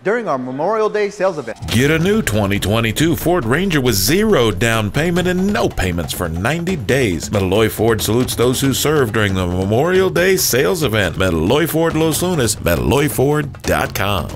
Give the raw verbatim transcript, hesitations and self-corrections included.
during our Memorial Day sales event. Get a new twenty twenty-two Ford Ranger with zero down payment and no payments for ninety days. Melloy Ford salutes those who serve during the Memorial Day sales event. Melloy Ford Los Lunas, melloy ford dot com.